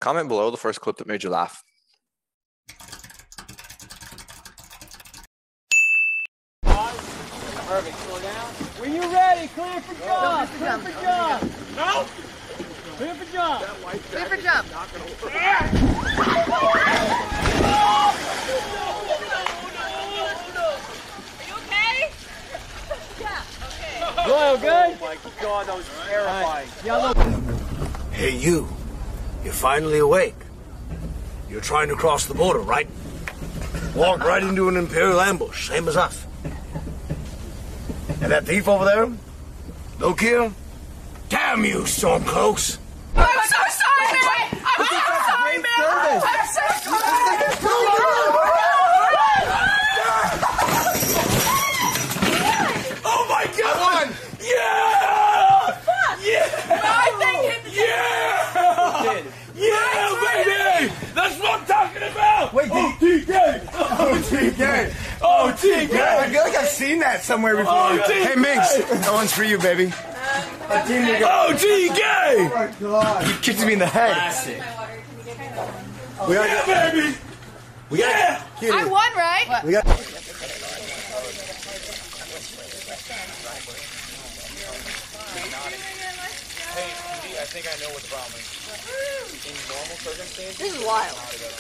Comment below the first clip that made you laugh. Perfect. Slow down. When you're ready, clear for jump. Clear for jump. No. Clear for jump. Clear for jump. Doyle, good? Oh my God, that was terrifying. Hey, you. You're finally awake. You're trying to cross the border, right? Walked right into an Imperial ambush, same as us. And that thief over there? No kill? Damn you, Stormcloaks! I'm so sorry, man! I'm so sorry, man! I'm so sorry! Oh my God! Yeah! Yeah, baby! That's what I'm talking about! Wait, OTK! OTK! OTK! I feel like I've seen that somewhere before. OTK! Hey, Minx, that one's for you, baby. OTK! Oh my God! You kicked me in the head. Classic. We gotta Yeah, get, baby! we gotta, Yeah! I won, right? we got. Hey, I think I know what the problem is. In normal circumstances, This is wild.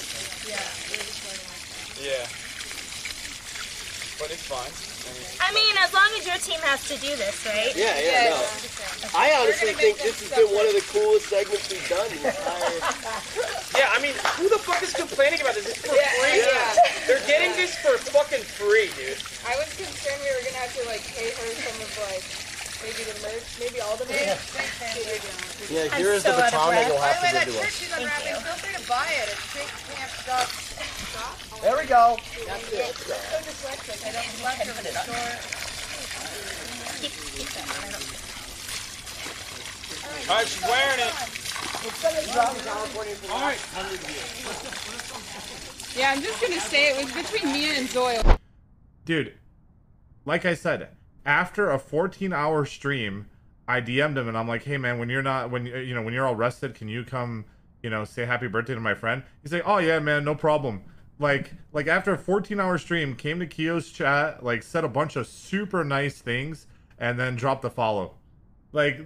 yeah. But it's fine. I mean, as long as your team has to do this, right? Yeah, no. I honestly think this has been one of the coolest segments we've done. Yeah, I mean, who the fuck is complaining about this? It's for free. Yeah. They're getting this for fucking free, dude. I was concerned we were gonna have to like pay her some of like maybe the merch, maybe all the merch. Yeah, I'm here is so the out of baton that breath. you'll By have the way, to that give to shirt us. she's unwrapping, feel free to buy it. It's Trink Camp stuff. There we go. I'm so dyslexic. I don't like her in the store. Alright, she's wearing it. Alright. Yeah, I'm just gonna say it was between me and Doyle. Dude, like I said, after a 14-hour stream, I DM'd him and I'm like, hey man, when you're all rested, can you come, say happy birthday to my friend? He's like, oh yeah, man, no problem. Like after a 14-hour stream, came to Kio's chat, like said a bunch of super nice things, and then dropped the follow. There's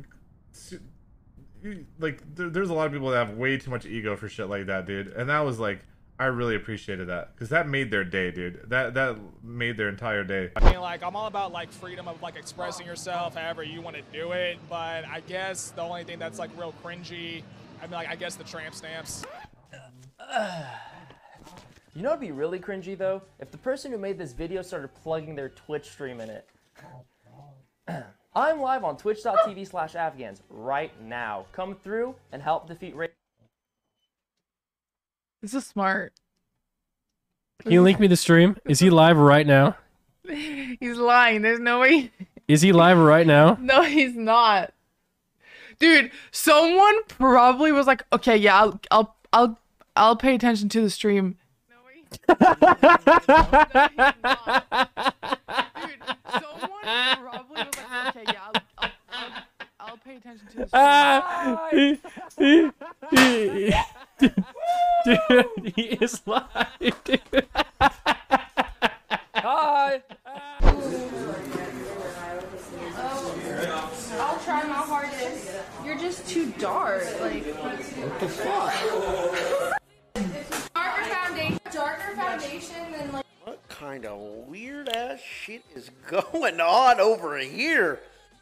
a lot of people that have way too much ego for shit like that, dude. And that was like, I really appreciated that, because that made their day, dude. That made their entire day. I mean, like, I'm all about like freedom of like expressing yourself however you want to do it, but I guess the only thing that's like real cringy, I mean, like, I guess the tramp stamps. You know what'd be really cringy though? If the person who made this video started plugging their Twitch stream in it. I'm live on twitch.tv/Afghans right now. Come through and help defeat Ray. This is smart. Can you link me the stream? Is he live right now? He's lying. There's no way. Is he live right now? No, he's not. Dude, someone probably was like, "Okay, yeah, I'll pay attention to the stream." No way. No, he's not. Dude, someone probably was like, "Okay, yeah, I'll pay attention to the stream." Dude, he is live, dude. Hi. I'll try my hardest. You're just too dark. Like, what the fuck? Darker foundation than like. What kind of weird ass shit is going on over here?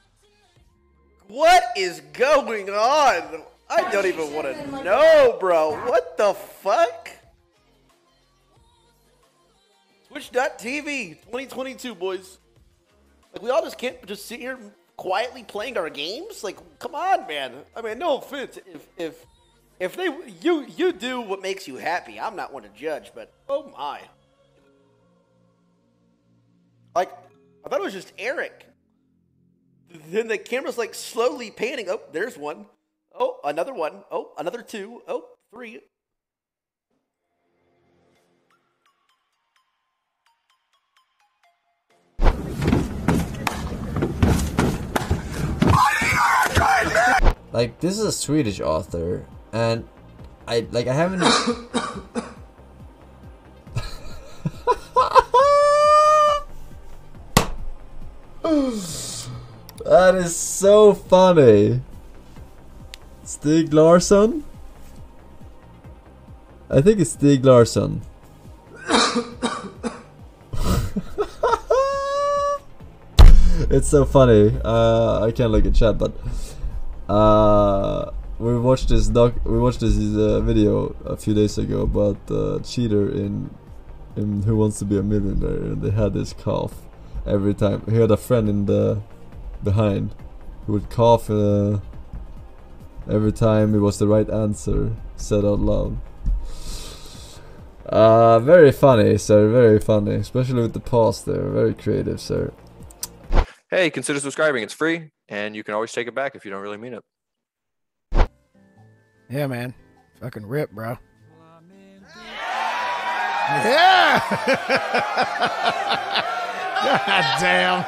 What is going on? I don't even want to know, bro. What the fuck? Twitch.tv 2022, boys. Like, we all just can't just sit here quietly playing our games? Like, come on, man. I mean, no offense. If you do what makes you happy, I'm not one to judge, but oh my. Like, I thought it was just Eric. Then the camera's like slowly panning. Oh, there's one. Oh, another one. Oh, another two. Oh, three. Like, this is a Swedish author, and I haven't. That is so funny. Stig Larsson? I think it's Stig Larsson. It's so funny. I can't look at chat, but we watched this video a few days ago about the cheater in Who Wants to Be a Millionaire, and they had this cough every time. He had a friend in the behind who would cough every time it was the right answer said out loud. Very funny, sir. Very funny, especially with the pause there. Very creative, sir. Hey, consider subscribing. It's free, and you can always take it back if you don't really mean it. Yeah, man. Fucking rip, bro. Yeah! God damn.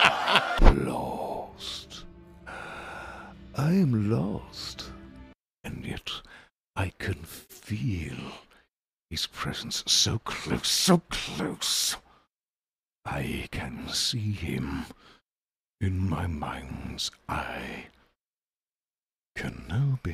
Lost. I am lost. And yet I can feel his presence so close, so close. I can see him in my mind's eye. Kenobi.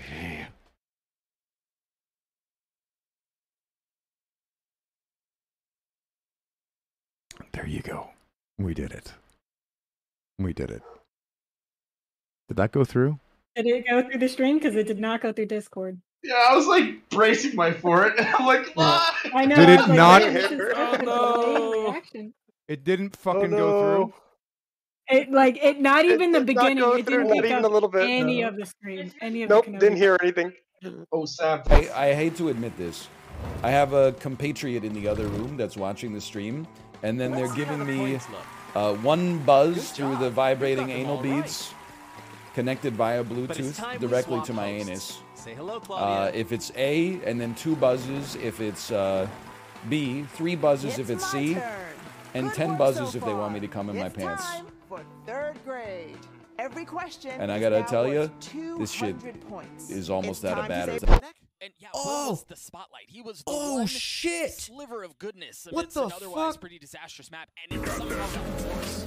There you go. We did it. We did it. Did that go through? Did it go through the stream? Because it did not go through Discord. Yeah, I was like bracing my for it. I'm like, ah! I know. Did it not? Oh, no. It didn't fucking go through. It not even the beginning. It didn't pick even up a little bit. any of the stream. Any of Nope, the didn't hear anything. Oh, Sam. I hate to admit this. I have a compatriot in the other room that's watching the stream, and then they're giving me one buzz through the vibrating anal beads connected via Bluetooth directly to my anus. Say hello, Claudia. If it's A, and then 2 buzzes if it's B, 3 buzzes if it's C, and 10 buzzes if they want me to come in my pants. For 3rd grade. Every question. And I gotta tell you, this shit is almost out of battery. And yeah, was the spotlight. He was the one sliver of goodness amidst an otherwise pretty disastrous map, and it somehow got worse.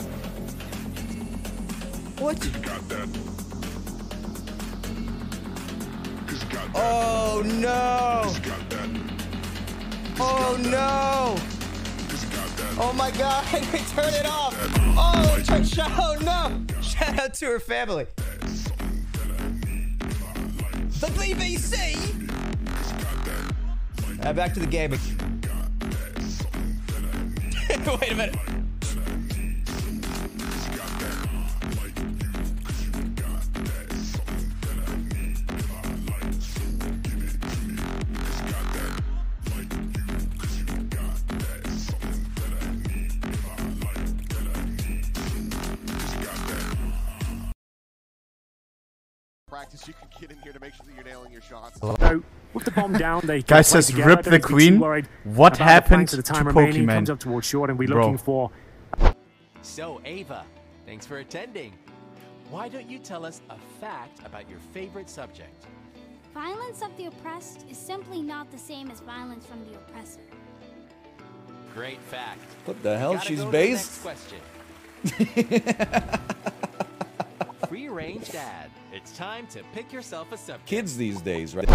What? Got that. Oh no! Oh no! Oh my god, Henry, turn it off! Oh no! Shout out to her family. The BBC! Back to the gaming. Wait a minute. Practice, you can get in here to make sure that you're nailing your shots. So, with the bomb down, they guy says rip the queen. What happened to Pokemon? Comes up towards short, and we're looking for. So, Ava, thanks for attending. Why don't you tell us a fact about your favorite subject? Violence of the oppressed is simply not the same as violence from the oppressor. Great fact. What the hell? Gotta She's go to the based? next question. Free range dad. It's time to pick yourself a subject. Kids these days, right?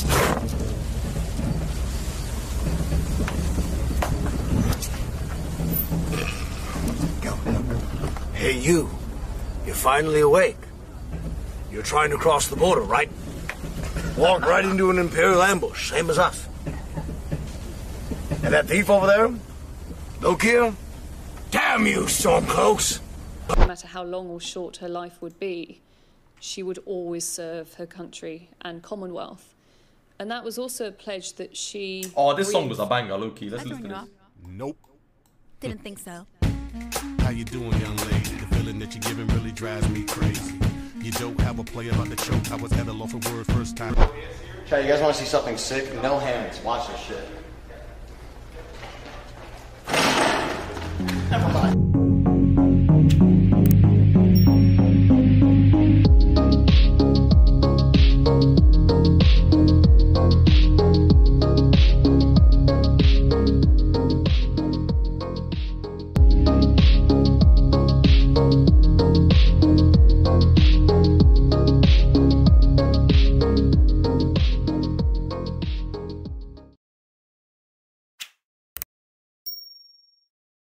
Hey, you. You're finally awake. You're trying to cross the border, right? Walked right into an Imperial ambush, same as us. And that thief over there? Look here. Damn you, Stormcloaks! No matter how long or short her life would be, she would always serve her country and Commonwealth. And that was also a pledge that she... Oh, this song was a banger, Loki. Let's listen to this. Nope. Didn't think so. How you doing, young lady? The feeling that you're giving really drives me crazy. You don't have a play about the choke. I was at a loss for word first time. Okay, you guys want to see something sick? No hands. Watch this shit. Never mind.